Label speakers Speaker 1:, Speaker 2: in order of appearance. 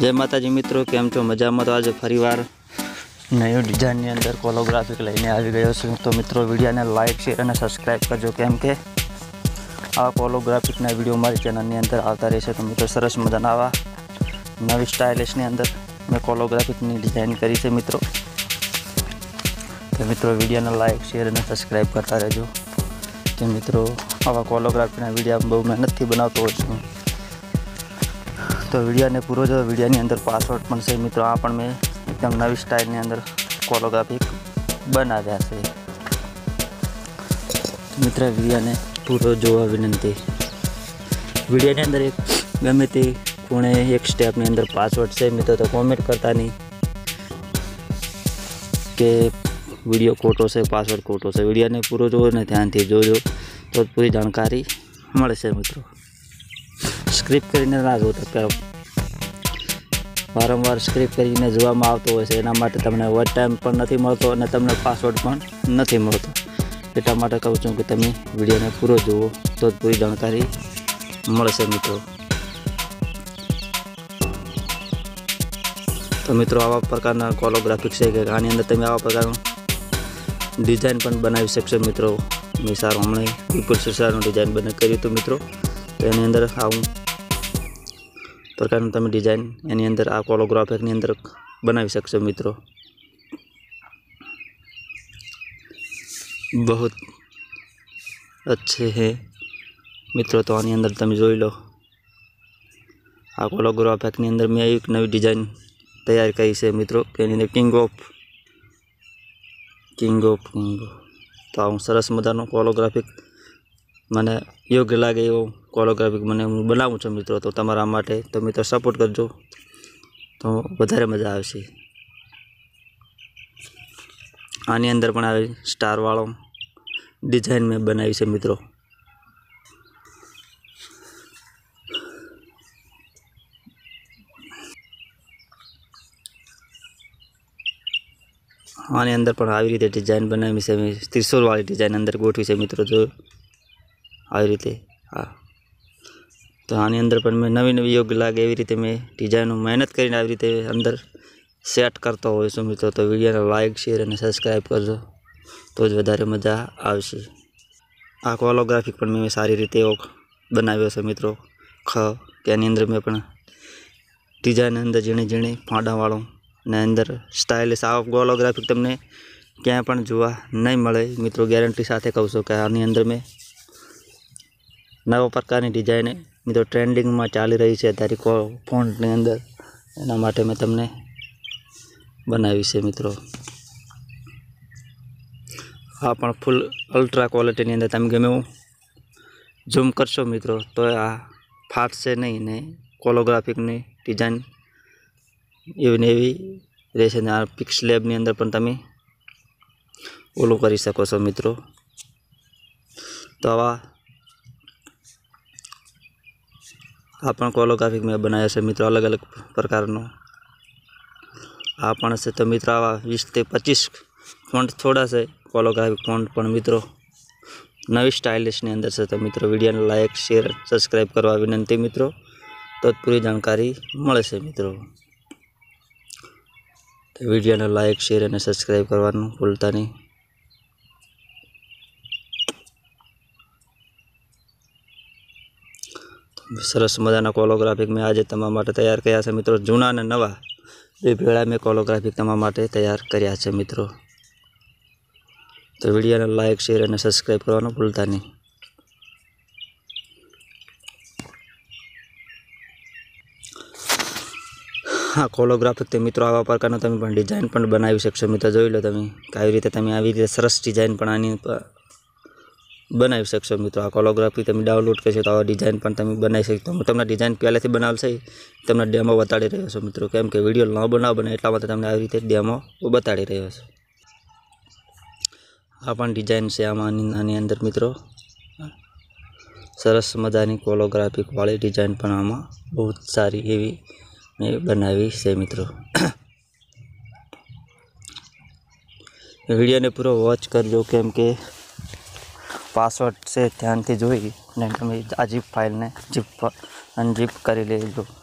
Speaker 1: जय माताजी मित्रों, केम छो? मजामां? तो आज फरीवार नई डिजाइन अंदर कोलोग्राफिक लईने आवी गयो छुं। तो मित्रों वीडियो ने लाइक शेर और सब्सक्राइब करजो, केम के आ कोलोग्राफिक वीडियो मारी चेनल अंदर आता रहेशे। तो मित्रों सरस मजाना आवा नवी स्टाइलिश अंदर मैं कोलोग्राफिक डिजाइन करी है मित्रों। तो मित्रों वीडियो ने लाइक शेर और सब्सक्राइब करता रहो। तो मित्रों आवा कोलोग्राफी वीडियो बहुत मेहनत थी बनावतो होउं छुं। तो वीडियो ने पूरो जो वीडियो नी अंदर पासवर्ड पण छे मित्रों। आ पण मैं एकदम नवी स्टाइल नी अंदर कोलोग्राफिक बनाव्या छे। मित्र वीडियो ने पूरो जोवा विनंती। वीडियो ने अंदर एक गमे ते कोणे एक स्टेप नी अंदर पासवर्ड छे मित्रों। तो कॉमेंट करता नहीं के वीडियो खोटो छे, पासवर्ड खोटो छे। वीडियो ने पूरो जोवो ने ध्यान थी जोजो तो पूरी जानकारी मळशे मित्रों। स्क्रिप्ट करीने ना जो तो वारंवार स्क्रिप्ट करीने जोवामां आवतो होय छे, एना माटे तमने वॉच टाइम पण नथी मळतो अने तमने पासवर्ड पण नथी मळतो। एटला माटे कहूं छुं के तमे विडियो ने पूरो जोवो तो पूरी जानकारी मळशे मित्रों। तो मित्रों आवा प्रकारना कोलोग्राफिक छे के आनी अंदर तमे आवा प्रकारनुं डिजाइन पण बनावी शकशो मित्रों। मैं सारो हमणे विपुल सिरसाનું डिजाइन बने कर्युं तो मित्रों। तो एनी अंदर आवुं प्रकार तमे डिजाइन एनी अंदर आ कोलोग्राफिक नी अंदर बनावी शकशो मित्रों। बहुत अच्छे हैं मित्रों। तो आनी अंदर तमे जोई लो आ कोलोग्राफिक नी अंदर मैं एक नवी डिजाइन तैयार करी है मित्रों के एनी अंदर किंग ऑफ तो आવું सरस मजानो कोलोग्राफिक मने योग्य लागे एवो कोलोग्राफिक मने हूँ बनावुं छुं मित्रों। तो तमारा माटे तो मित्रों सपोर्ट करजो तो वधारे मजा आवशे। आनी अंदर पण आवी स्टार वाळो डिजाइन में बनावी छे मित्रों। आनी अंदर पण आवी रीते डिजाइन बनावी छे। त्रिशूल वाली डिजाइन अंदर गोठवी छे मित्रों। जो આવી રીતે हाँ तो आनी अंदर पण मैं नवी नवी योग्य लागे एवी रीते मैं डिजाइनों मेहनत करीने આવી રીતે अंदर सेट करता होय छुं मित्रों। तो वीडियो ने लाइक शेर और सब्सक्राइब करजो तो ज वधारे मजा आवशे। आ कोलोग्राफिक पण मैं सारी रीते बनाव्यो छे मित्रों। के आनी अंदर मैं पण डिजाइन अंदर झीणी झीणी फाडावाळो ने अंदर स्टाइलिश आ कोलोग्राफिक तमने क्यांय पण जोवा नहीं मळे मित्रों। गेरंटी साथे कहूं छुं के आनी अंदर मैं नवा प्रकार की डिजाइन मित्रों ट्रेंडिंग में चाली रही है अत्यारे फॉन्ट ने अंदर एना माटे मैं तमने बनावी है मित्रों। आ पण फूल अल्ट्रा क्वॉलिटी नी अंदर तमे गमे झूम करशो मित्रों तो आ फाटशे नहीं ने कोलोग्राफिक नी डिजाइन एवी ने एवी रहेशे। आ पिक्स लैब नी अंदर पण तमे ओलू करी शको छो मित्रों। तो आवा आपण कोलोग्राफिक में बनाया है मित्रों अलग अलग प्रकार आपण से। तो मित्रों आवा 20 से 25 फॉन्ट थोड़ा से कोलोग्राफिक फॉन्ट पण मित्रों नवी स्टाइलिश ने अंदर से। तो मित्रों वीडियो ने लाइक शेर सब्सक्राइब करवा विनंती मित्रों तो पूरी जानकारी मळे छे मित्रों। तो वीडियो ने लाइक शेर और सब्सक्राइब करवानुं भूलता नहीं। सरस मजाना कोलोग्राफिक में आज तमारा माटे तैयार कर्या छे मित्रों। जूना ने नवा बे भेळा में कोलोग्राफिक तमारा माटे तैयार कर्या छे मित्रों। तो वीडियो ने लाइक शेर और सब्सक्राइब करवानुं भूलता नहीं। हाँ कोलोग्राफिक तो मित्रों आवा प्रकारनो तमे पण डिजाइन पण बनावी शकशो मित्रों। जोई लो तमे कई रीते तमे आवी रीते सरस डिजाइन पण आनी बनावी शकशो मित्रों। आ कोलोग्राफी तमे डाउनलॉड करशो तो आ डिजाइन पण तमे बनावी शकशो। हूँ तमने डिजाइन पहलेथी बनावेल छे तमने डेमो बताड़ी रह्यो छुं मित्रों। केम के विडियो न बने एटला माटे तमने આવી રીતે डेमो बताड़ी रह्यो छुं। आ पण डिजाइन छे आनी अंदर मित्रों सरस मजानी कोलोग्राफिक वाली डिजाइन पण आमां बहुत सारी एवी मैं बनावी छे मित्रों। वीडियो ने पूरो वॉच करजो केम के पासवर्ड से ध्यान थी जोई ने तमे आ जीप फाइल ने जीप अनजीप करी लेजो।